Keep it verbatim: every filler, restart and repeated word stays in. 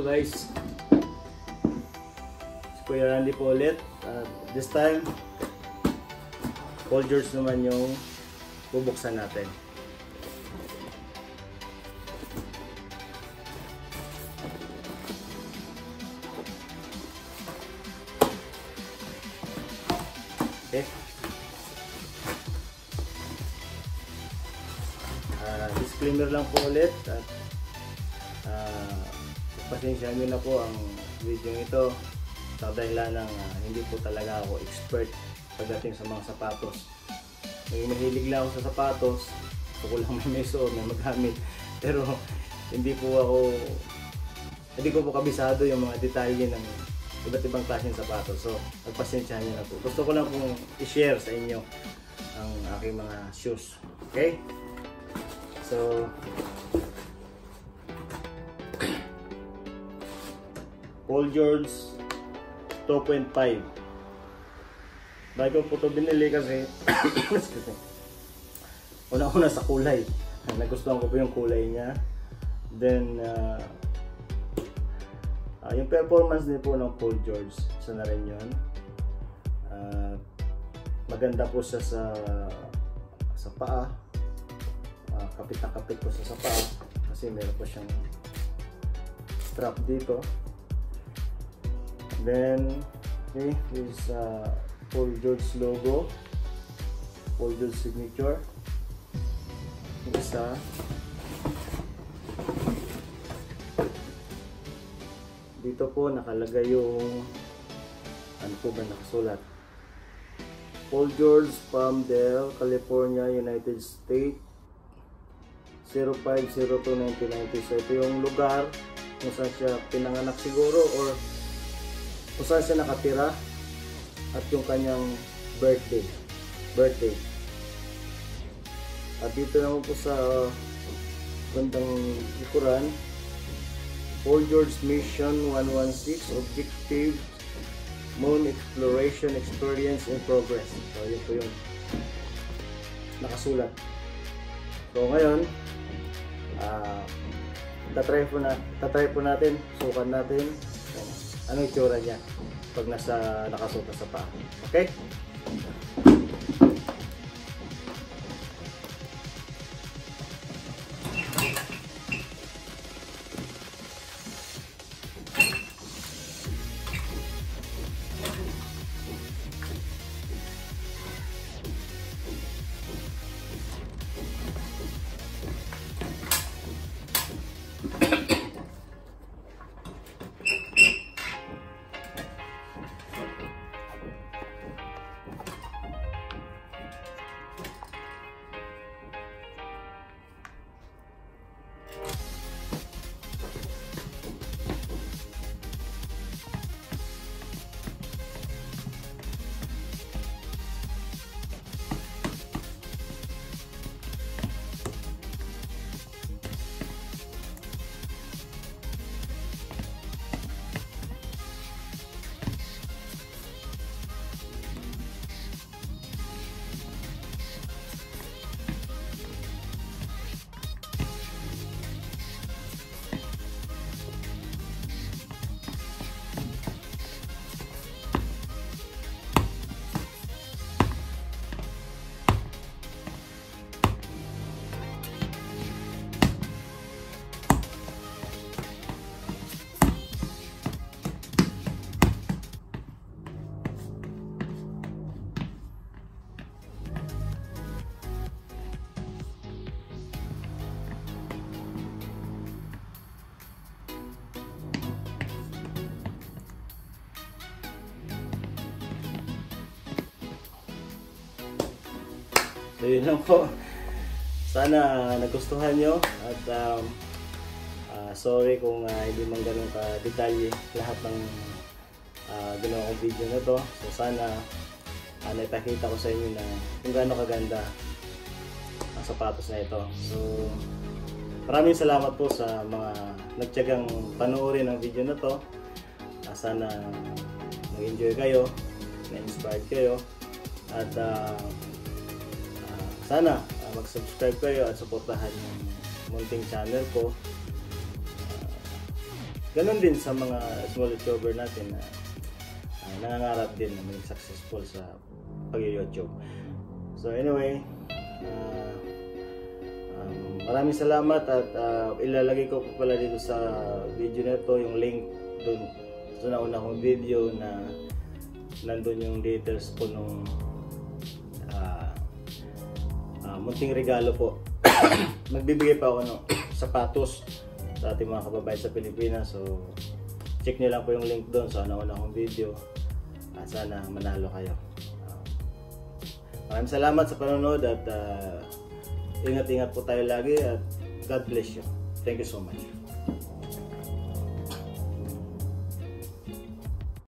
guys, si Kuya Randy po ulit. Uh, this time Paul George naman yung bubuksan natin. Okay. Uh, disclaimer lang po ulit at uh, pasensya nyo na po ang video ito sa dahilan ng uh, hindi po talaga ako expert pagdating sa mga sapatos. May mahilig lang ako sa sapatos, gusto ko lang may meso, may magamit, pero hindi po ako hindi ko po kabisado yung mga detalye ng iba't ibang klaseng sapatos. So magpasensya nyo na po. Gusto ko lang pong i-share sa inyo ang aking mga shoes. Okay? So Paul George two point five. Bago po ito binili kasi una-una sa kulay. Nagustuhan ko po yung kulay niya. Then uh, uh, yung performance din po ng Paul George, isa na rin yun. Uh, maganda po siya sa sa paa. Uh, kapit na kapit po siya sa paa kasi meron po siyang strap dito. Then okay, is uh, Paul George logo, Paul George signature. Isa dito po nakalagay yung ano po ba nakasulat, Paul George, Palmdale, California, United States, zero five zero two nineteen ninety. So ito yung lugar kung saan siya pinanganak siguro or kung saan siya nakatira at yung kanyang birthday birthday at dito naman po sa bandang likuran, Paul George Mission one one six Objective Moon Exploration Experience in Progress. So yun po yung nakasulat. So ngayon uh, tatry po, na, tatry po natin, sukan natin ano yung itsura niya pag nasa nakasuot sa paa. Okay? So yun lang po. Sana nagustuhan nyo at um, uh, sorry kung uh, hindi man ganun ka detalye lahat ng uh, ginawa kong video na to. So sana uh, naipakita ko sa inyo na kung gaano kaganda ang sapatos na ito. So maraming salamat po sa mga nagtiyagang panoorin ang video na to. Uh, sana nag-enjoy kayo, na-inspired kayo at uh, sana uh, mag-subscribe kayo at suportahan yung munting channel ko. Uh, ganun din sa mga small YouTuber natin na uh, nangangarap din na maging successful sa pag-YouTube. So anyway, uh, um, maraming salamat at uh, ilalagay ko po pala dito sa video na ito yung link dun sa nauna kong video na nandun yung details po nung uh, uh, munting regalo po. Magbibigay pa ako ng sapatos sa ating mga kababayan sa Pilipinas. So check nyo lang po yung link doon sa nauna kong video at sana manalo kayo. uh, maraming salamat sa panonood at uh, ingat-ingat po tayo lagi at God bless you. Thank you so much.